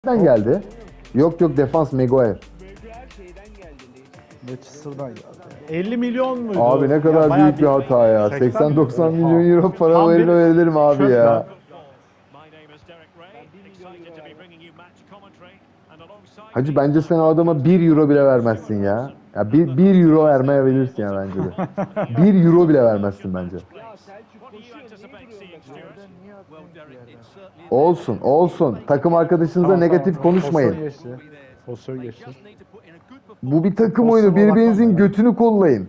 Nereden geldi? Yok yok, defans Maguire. Manchester'dan geldi. 50 milyon muydu? Abi ne kadar bayağı büyük bir hata ya. 80-90 Oha. milyon euro para Tam bir verilir mi abi çöp ya? lan. Hacı bence sen o adama 1 euro bile vermezsin ya. Ya 1 euro vermeyebilirsin ya bence de. 1 euro bile vermezsin bence. Olsun olsun. Takım arkadaşınıza negatif konuşmayın. Pozisyon geçti. Bu bir takım oyunu. Birbirinizin götünü kollayın.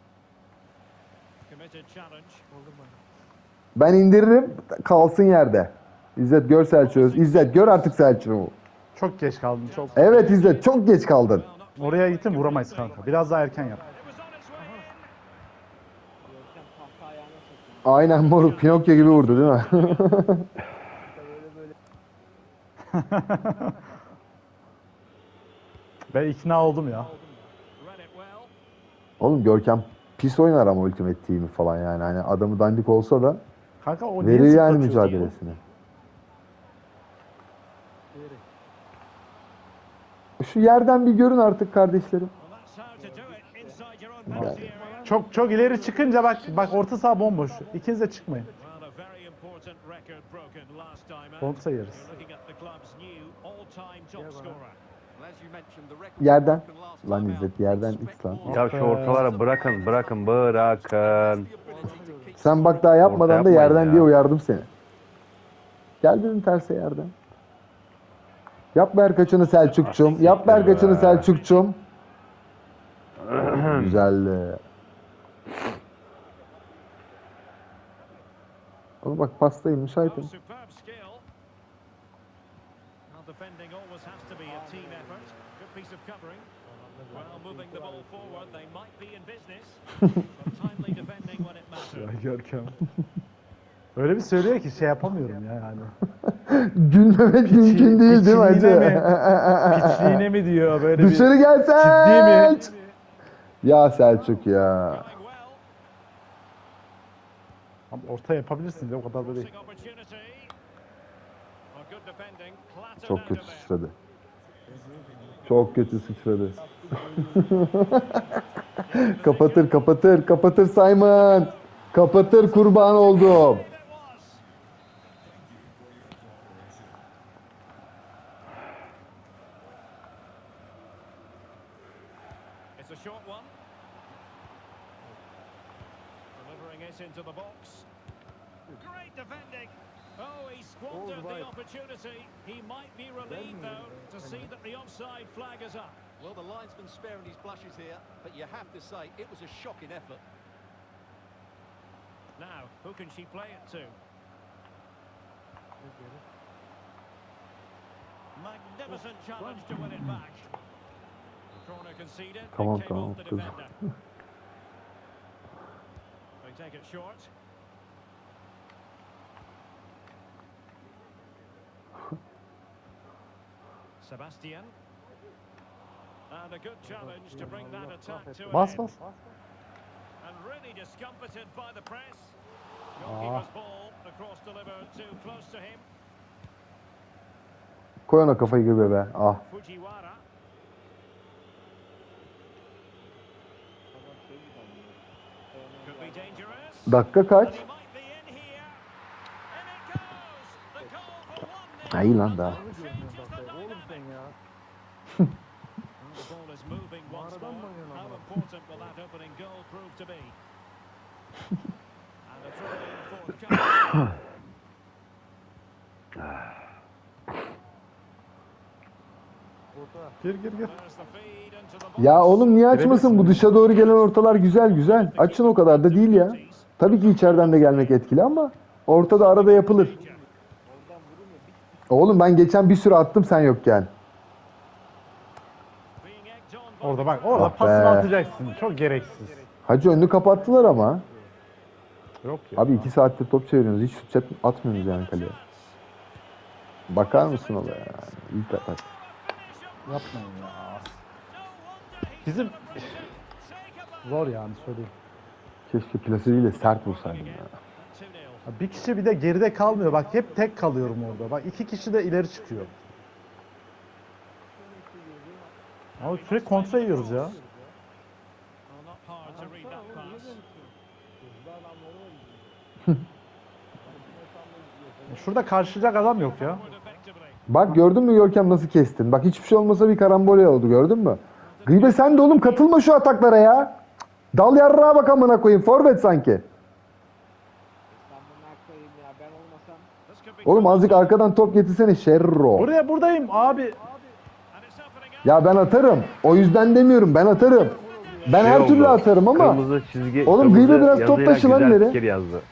Ben indiririm, kalsın yerde. İzzet gör Selçuk'u. İzzet gör artık Selçuk'u. Çok geç kaldım. Çok. Evet İzzet, çok geç kaldın. Oraya gittim vuramayız kanka. Biraz daha erken yap. Aynen moruk, Pinokyo gibi vurdu değil mi? Ben ikna oldum ya. Oğlum Görkem pis oynar ama Ultimate Team'i falan yani. Hani adamı dandik olsa da Kanka o niye verir yani zıplatıyorsun? mücadelesini. Şu yerden bir görün artık kardeşlerim. Yani. Çok ileri çıkınca bak orta saha bomboş. İkiniz de çıkmayın. Kontra yeriz. Yerden. Lan İzzet yerden X lan. Ya şu ortalara bırakın. Sen bak daha yapmadan Orta da yapmayın yerden ya. diye uyardım seni. Gel dedim terse yerden. Yap Berkaç'ını Selçuk'cum. Yap Berkaç'ını Selçuk'cum. Güzeldi. Oğlum bak pastayım, müsaitim. Ya Görkem. Öyle bir söylüyor ki şey yapamıyorum ya yani. Gülmemek mümkün değil değil mi hacı? Piçliğine mi diyor böyle Dışarı bir. gel Ciddi mi? Selç. Ya Selçuk ya. Ama orta yapabilirsiniz ya o kadar da değil. Çok kötü sıçradı. Çok kötü sıçradı. Kapatır Simon. Kapatır, kurban oldum. Into the box. Great defending. Oh, he squandered the opportunity. He might be relieved, though, to see that the offside flag is up. Well, the linesman sparing his blushes here, but you have to say it was a shocking effort. Now, who can she play it to? Magnificent challenge to win it back. Corner conceded. Tamam, It came tamam, off the kızım. defender. They take it short. Sebastian. And a good challenge to bring that attack to an Bas end. bas. And really discomfited by the press. Goalkeeper's ball, the cross delivered too close to him. Koy ona kafayı gibi be. Ah. Fujiwara. Could be dangerous. Dakika kaç? He might be in here. And it goes. The goal for 1-0. Ha, iyi lan daha. Changes the dynamic. The ball is moving once more. How important will that opening goal prove to be? And a throw-in forthcoming. Gir. There's the feed into the box. Ya oğlum niye açmasın? Bu dışa doğru gelen ortalar güzel. Açın, o kadar da değil ya. Tabii ki içeriden de gelmek etkili ama ortada arada yapılır. Oğlum ben geçen bir sürü attım sen yokken. Being egged on by Orada bak orada Ah be. pasını atacaksın. Çok gereksiz. Hacı önünü kapattılar ama. Yok ya. Abi 2 saattir top çeviriyorsunuz. Hiç şut atmıyorsunuz yani kaleye. Bakar mısın ola ya? İyi kapat. Yapmayın ya. Bizim zor yani söyleyeyim. Keşke plasiyle sert vursaydım ya. 2-0. Bir kişi bir de geride kalmıyor. Bak hep tek kalıyorum orada. Bak iki kişi de ileri çıkıyor. Ama sürekli kontra yiyoruz ya. Well, not hard to read that pass. Şurada karşılayacak adam yok ya. Forward effectively. Bak gördün mü Görkem nasıl kestin? Bak hiçbir şey olmasa bir karambole oldu gördün mü? Gıybe sen de oğlum katılma şu ataklara ya. Cık, dal yarrağa bak amına koyayım. Forvet sanki. This could be Oğlum azıcık arkadan top getirsene Şerro. Buradayım abi. and it's opening up. Ya ben atarım. O yüzden demiyorum ben atarım. Ben her türlü atarım ama. Kırmızı çizgi. Oğlum, kırmızı Gıybe biraz top yazıyla taşı lan güzel ileri. fikir yazdı.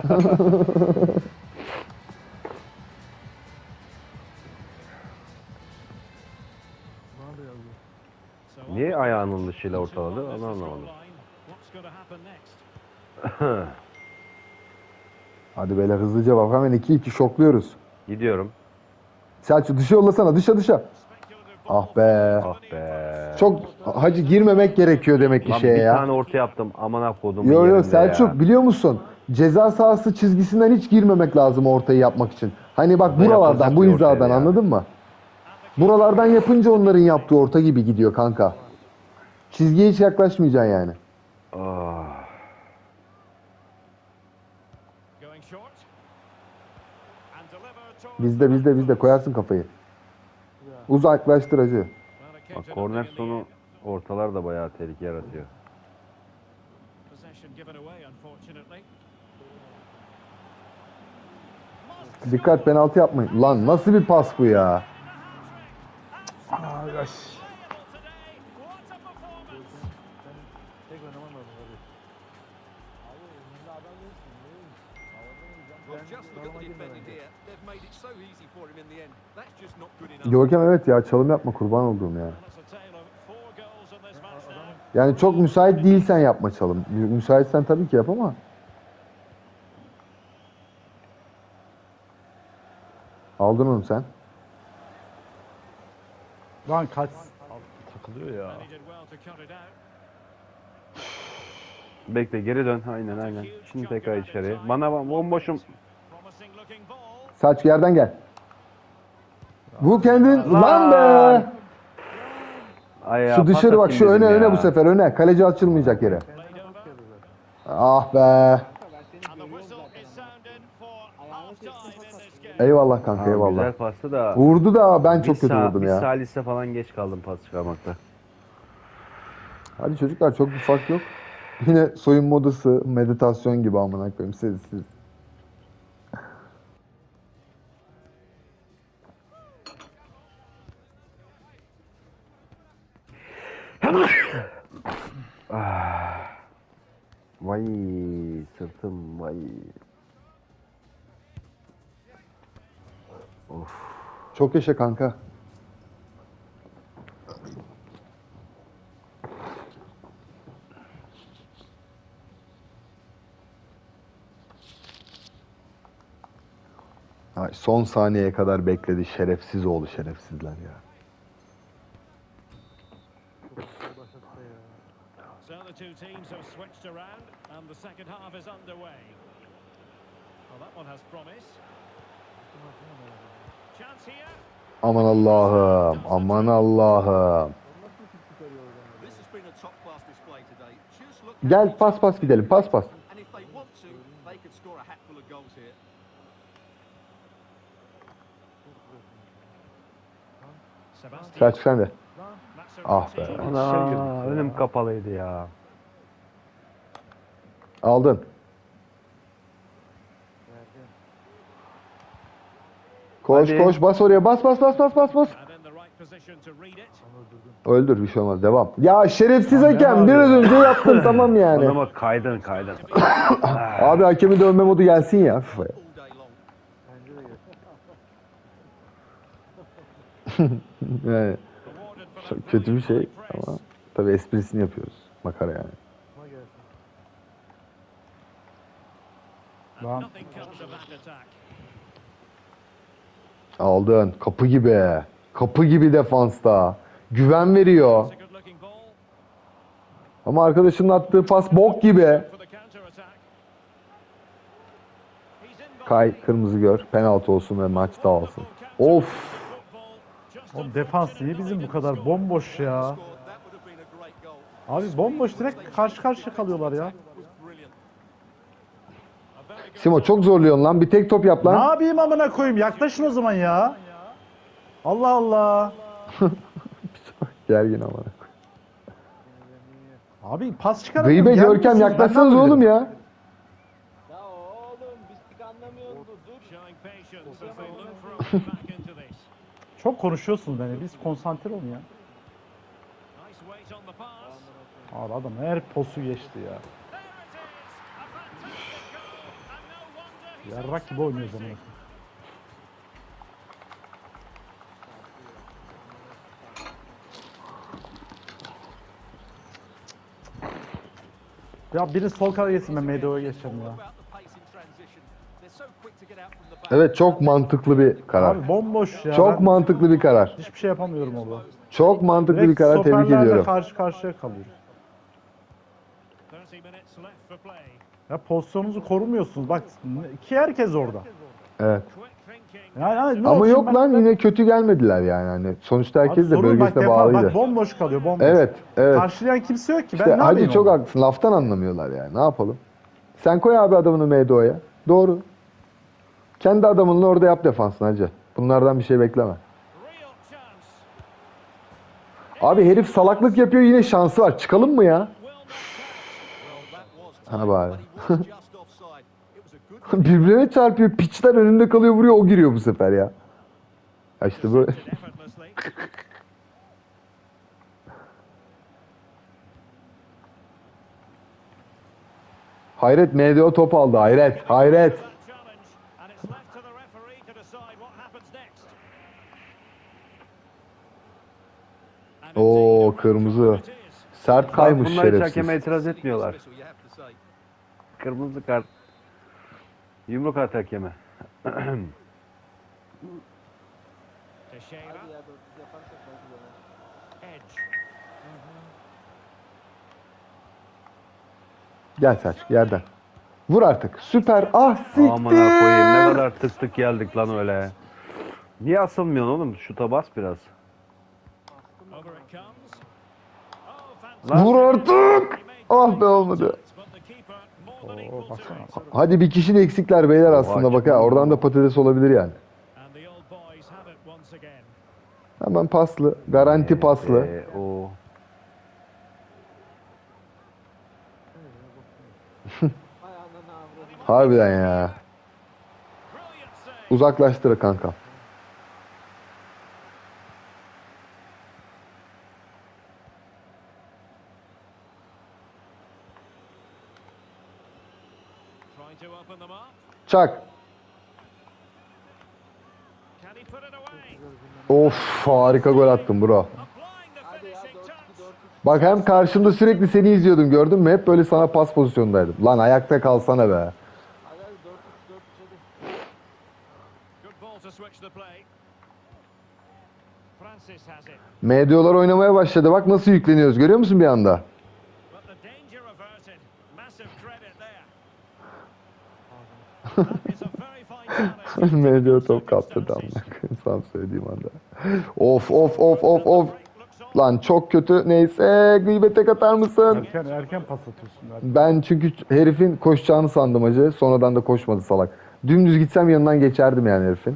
So Niye ayağının dışıyla ortaladı? on Onu the anlamadım. line. What's going to happen next? Hadi böyle hızlıca bak hemen 2-2 şokluyoruz. Gidiyorum. Selçuk dışı yollasana dışa. Speculative ball. Ah be. Ah be. Çok hacı girmemek gerekiyor demek ki Lan şeye bir ya. tane orta yaptım. Amına kodumun Yo yerinde Selçuk ya. biliyor musun? Ceza sahası çizgisinden hiç girmemek lazım ortayı yapmak için. Hani bak Bu buralardan yapılacak bu bir ortaydı hizadan ya. anladın mı? Buralardan yapınca onların yaptığı orta gibi gidiyor kanka. Çizgiye hiç yaklaşmayacaksın yani. Ah. Going short. And delivered towards Bizde koyarsın kafayı. Uzaklaştır hacı. Well, it came Bak to korner nothing in the sonu end. ortalar da bayağı tehlike yaratıyor. Possession given away, unfortunately. Dikkat penaltı yapmayın. Lan nasıl bir pas bu ya? Ay, ay. Today, what a performance! Well, just look at the defending here. They've made it so easy for him in the end. That's just not good enough. Görkem evet ya çalım yapma kurban olduğum ya. Well, it's a tale of 4 goals in this match now. Yani çok müsait değilsen yapma çalım. Müsaitsen tabii ki yap ama. Aldın onu sen. Lan kaç. Takılıyor ya. And he did well to cut it out. Bekle geri dön. Aynen. Şimdi tekrar içeri. Bana bak bomboşum. Promising looking ball. Selçuk yerden gel. Bu kendin lan be. Ay ya, Şu dışarı pas bak şu atayım öne dedim öne ya. bu sefer öne. Kaleci açılmayacak yere. Played over. Ah be. And the whistle is sounded for half time in this game. Eyvallah kanka Tamam, eyvallah. güzel pastı da. Vurdu da ben bir çok kötü vurdum bir ya. salise falan geç kaldım pas çıkarmakta. Hadi çocuklar çok bir fark yok. Yine soyunma odası meditasyon gibi amına koyayım siz. Vay sırtım vay. Çok yaşa kanka. Ay, son saniyeye kadar bekledi şerefsiz oğlu şerefsizler ya. So the two teams have switched around and the second half is underway. Well, that one has promise. Chance here. Aman Allah'ım, aman Allah'ım. This has been a top-class display today. Just look Gel pas gidelim pas. and if they want to, they could score a hatful of goals here. Sebastian. Selçuk sen de. That's a Ah be. routine. Ana önüm kapalıydı ya. Aldın. Koş Hadi. koş bas oraya bas. And in the right position to read it. Öldür bir şey olmaz devam. Ya şerefsiz hakem biraz önce yaptın tamam yani. Bana bak kaydın. Abi hakemi dövme modu gelsin ya FIFA'ya. All day long. Yani Rewarded for çok that kötü bir şey brilliant high press. ama tabii esprisini yapıyoruz. Makara yani. And Lan. nothing comes of that attack. Aldın. Kapı gibi. Kapı gibi defansta. Güven veriyor. It's a good looking ball Ama arkadaşının attığı pas bok gibi. for the counter attack. He's in Kay kırmızı gör. Penaltı olsun ve maç dağılsın. Of. O defans niye bizim bu kadar bomboş ya? Abi bomboş direkt karşı karşıya kalıyorlar ya. Simo çok zorluyorsun lan. Bir tek top yap Ne lan. yapayım amına koyayım? Yaklaşın o zaman ya. Allah Allah. Gergin ama. Abi pas çıkaramıyorum. Gıybe Görkem gelmiyorsunuz. Ben ne yaklaşsanız oğlum yapabilirim? ya. Ya oğlum biz pek anlamıyoruz dur. Showing patience as they look for a way back into this. Çok konuşuyorsunuz beni. Biz konsantre olun ya. Nice weight on the pass. Abi adam her posu geçti ya. There it is. A fantastic goal. And no wonder he's Yarrak gibi oynuyoruz amına koyayım. Ya biri sol kanada yesin, ben MDO'ya geçeceğim ya. Evet çok mantıklı bir karar. Abi bomboş ya. Çok Ben mantıklı bir karar. hiçbir şey yapamıyorum orada. Çok mantıklı bir Direkt karar. Tebrik stoperlerle ediyorum. karşı karşıya kalıyoruz. 30 minutes left for play. Ya pozisyonunuzu korumuyorsunuz. Bak iki herkes orada. Evet. Quick thinking. Yani ne Ama olsun yok ben- lan yine kötü gelmediler yani. Hani sonuçta Abi herkes de sorun bak, bölgesine defans- bağlıydı. Bak bomboş kalıyor, bomboş. Evet, evet. Karşılayan kimse yok ki. Ben İşte ne yapayım Hacı çok orada? haklısın. Laftan anlamıyorlar yani. Ne yapalım? Sen koy abi adamını MDO'ya. Doğru. Kendi adamınla orada yap defansını Hacı. Bunlardan bir şey bekleme. Real chance. Abi herif salaklık yapıyor yine şansı var. Çıkalım mı ya? Ha bari. Birbirine çarpıyor. Piçler önünde kalıyor vuruyor. O giriyor bu sefer ya. Ya işte böyle. Effortlessly. Hayret MDO top aldı. Hayret. Hayret. That challenge. And it's left to the referee to decide what happens next. And Oo, indeed, a kırmızı. red card it is. Sert kaymış Bunlar hiç şerefsiz. hakeme itiraz etmiyorlar. Kırmızı kart. Yumruk at hakeme. Teixeira. Hadi ya 400 yaparsak belki döner. Edge. Gel Selçuk yerden. Vur artık. Süper. Ah siktir. Amına koyayım, ne kadar tık tık geldik lan öyle. Niye asılmıyorsun oğlum? Şuta bas biraz. Over it comes. Oh, fantastic. Vur artık. Ah be olmadı. But the keeper more than equal to baksana. it. Hadi bir kişi de eksikler beyler aslında bak ha. Oradan da patates olabilir yani. And the old boys have it once again. Hemen paslı. Garanti paslı. O. Hay ananı avradım. Harbiden ya. Brilliant save. Uzaklaştır kanka. Trying to open them up. Çak. Can he put it away? Of harika gol attın bro. Applying the Hadi ya finishing 4-2 touch. 4-3. Bak hem karşımda sürekli seni izliyordum gördün mü? Hep böyle sana pas pozisyondaydım. Lan ayakta kalsana be. Hadi hadi 4-3 hadi. Good ball to switch the play. Francis has it. MDO'lar oynamaya başladı. Bak nasıl yükleniyoruz. Görüyor musun bir anda? But the danger averted. Massive credit there. That is a very fine challenge. MDO top kaptırdı amına koyayım sana söylediğim anda. Of of of of of. Lan çok kötü. Neyse gıybete katar mısın? Erken pas atıyorsun. Ben çünkü herifin koşacağını sandım hacı. Sonradan da koşmadı salak. Dümdüz gitsem yanından geçerdim yani herifin.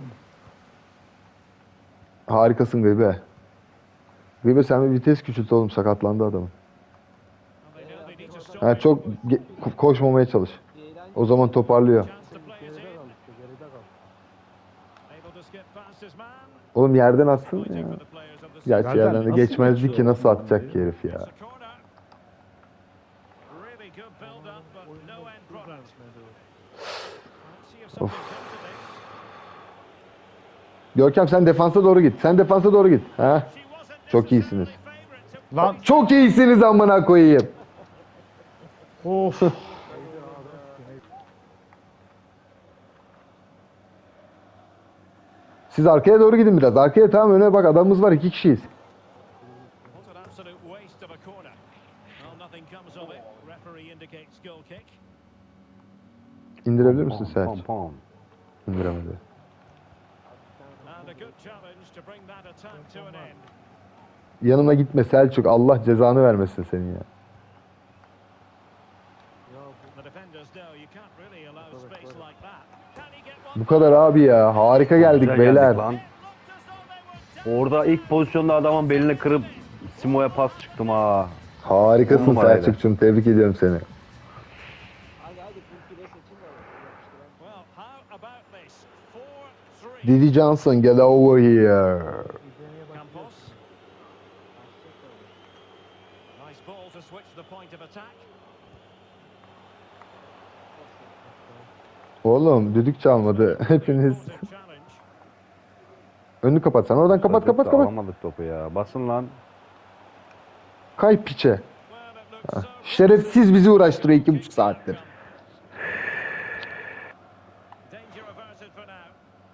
Harikasın Gıybe. Gıybe sen bir vites küçült oğlum sakatlandı adamın. And they know they need to stop Ha, it. çok koşmamaya çalış. O zaman toparlıyor. Chance to play it in. Able to skip past his man. Oğlum yerden atsın ya. Waiting for the players of the Gerçi Nereden? yerden de Nasıl geçmezdi geçiyor ki nasıl lan atacak ki herif ya. It's a corner. Really good build up, but no end product. Let's see if something comes of this. Görkem sen defansa doğru git. Sen defansa doğru git. Ha? She wasn't Çok iyisiniz. necessarily favourite to Lan Çok iyisiniz amına koyayım. of. Siz arkaya doğru gidin biraz. Arkaya tamam öne bak adamımız var 2 kişiyiz. What an absolute waste of a corner. Well, nothing comes of it. Referee indicates goal kick. İndirebilir misin sen? Pom pom. İndiremedi. And a good challenge to bring that attack to an end. Yanıma gitme Selçuk. Allah cezanı vermesin senin ya. The defenders know you can't really allow space like that. Can he get one? Bu kadar abi ya. Harika geldik Güzel beyler. geldik lan. Orada ilk pozisyonda adamın belini kırıp Simo'ya pas çıktım ha. Harikasın Numaraydı. Selçuk'cum. Tebrik ediyorum seni. Hadi hadi Kulkile seçin de yapıştıralım. Well, how about this? 4-3. Didi Johnson get over here. İzlemeye bak. Campos. Nice ball to switch the point of attack. Oğlum düdük çalmadı. Hepiniz. Positive challenge. Önünü kapat sen. Oradan kapat Çocuk kapat da kapat. Alamadık topu ya. Basın lan. Kay piçe. Well, it looks so Şerefsiz bizi uğraştırıyor 2,5 saattir. danger averted for now.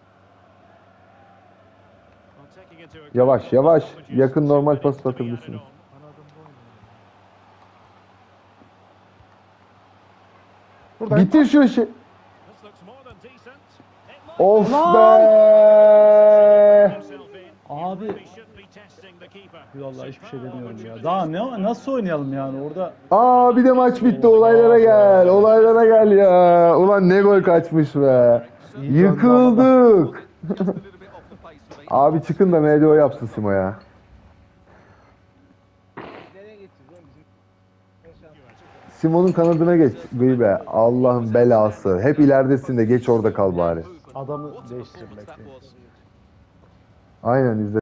Well, taking into account Yavaş yavaş. stoppages, Yakın normal 2 minutes pas to be added atabilirsin. on. Kanadım bu oynuyor. Buradayım. Bitir şu işi. This looks more than decent. It might Of Lan! be. himself in. Abi He should be testing the keeper. vallahi hiçbir şey Superb demiyorum ya. opportunity. Daha ne nasıl oynayalım yani orada? Aa bir de maç bitti. Olaylara gel. Olaylara gel ya. Ulan ne gol kaçmış be. Yıkıldık. Just a little bit off the pace for me. Abi çıkın da MDO yapsın Simo ya. Nereye geçeceğiz oğlum bizim? Simo'nun kanadına geç. Gıybe. Allah'ın belası. Hep ileridesin de geç orada kal bari. Adamı What a değiştirin performance that bekleyin. was. Aynen izle.